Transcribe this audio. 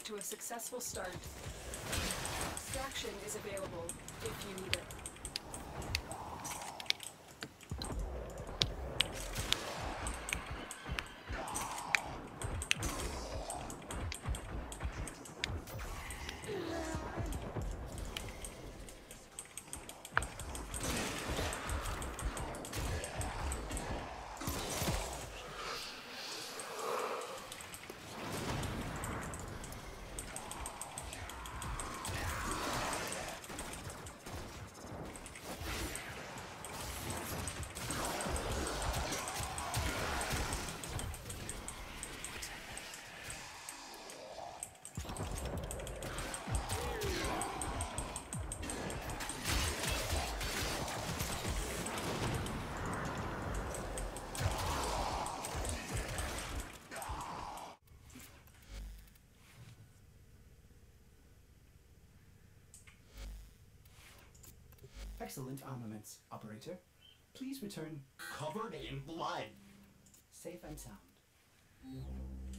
to a successful start. Extraction is available if you need it. Excellent armaments, operator. Please return Covered in blood. safe and sound.